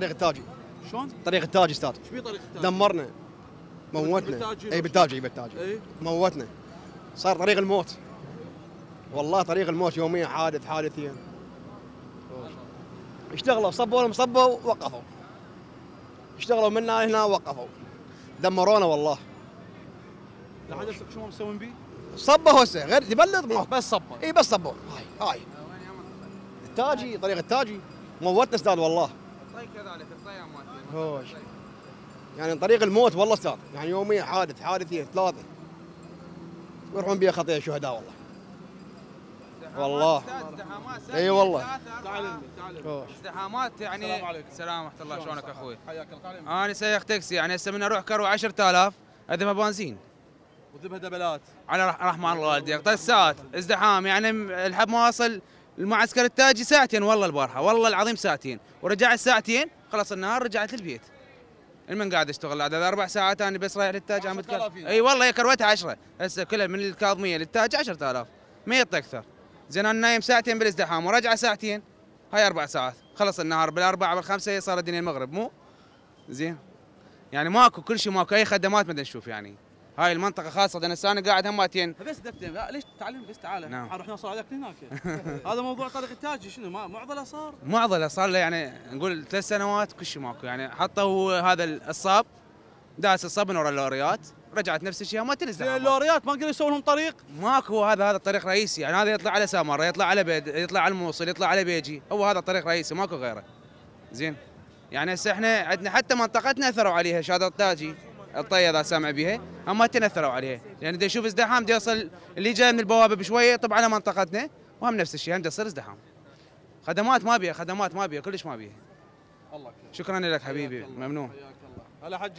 طريق التاجي. شلون؟ طريق التاجي استاذ. ايش بيه طريق التاجي؟ دمرنا موتنا. اي بالتاجي بالتاجي. موتنا. صار طريق الموت. والله طريق الموت يوميا حادثين. اشتغلوا صبوا وقفوا. اشتغلوا منا هنا وقفوا. دمرونا والله. لحد هسه شو مسوين بيه؟ صبوا هسه غير يبلط موت. بس صبه. اي بس صبوا. هاي التاجي طريق التاجي موتنا استاذ والله. طيب كذلك الطيام مالتي. هوش. يعني طريق الموت والله استاذ، يعني يوميا حادثين 3 يروحون بها خطيه شهداء والله. والله اي والله. تعال ازدحامات يعني. السلام عليكم. السلام ورحمه الله، شلونك اخوي؟ حياك الله. انا سايق تاكسي، يعني هسه من اروح كرو 10000 اذبها بنزين وذبها دبلات. على رحمن الله والديك 3 ساعات ازدحام، يعني لحد ما اوصل المعسكر التاجي ساعتين والله البارحه، والله العظيم ساعتين، ورجعت ساعتين خلص النهار رجعت للبيت. المن قاعد اشتغل هذا 4 ساعات انا بس رايح للتاج عم اتكلم. اي والله هي كروتها 10 هسه كلها من الكاظميه للتاج 10000 ما يطق اكثر. زين انا نايم ساعتين بالازدحام ورجع ساعتين، هاي 4 ساعات خلص النهار بالاربعه بالخمسه صار الدنيا المغرب مو زين. يعني ماكو كل شيء، ماكو اي خدمات ما نشوف. يعني هاي المنطقه خاصه انا قاعد هماتين بس دفتين. لا ليش تعلم بس تعال. نعم. رح نوصل عليك هناك. هذا موضوع طريق التاجي شنو معضله صار؟ معضله صار له يعني نقول 3 سنوات كل شيء ماكو. يعني حطوا هذا الصاب داس الصاب من ورا اللوريات، رجعت نفس الشيء ما تنزل. اللوريات ما قدروا يسوون لهم طريق. ماكو هذا الطريق رئيسي، يعني هذا يطلع على سامره، يطلع على بيد، يطلع على الموصل، يطلع على بيجي، هو هذا الطريق رئيسي ماكو غيره. زين يعني هسه احنا عندنا حتى منطقتنا اثروا عليها، شهاده التاجي الطيه اذا سامع بها هم تنثروا عليها، لان دا يشوف ازدحام دا يوصل اللي جاي من البوابه بشويه طبعا على منطقتنا وهم نفس الشيء، هم دا يصير ازدحام. خدمات ما بيها، خدمات ما بيها، كلش ما بيها. الله شكرا لك حبيبي، ممنون. هلا حج.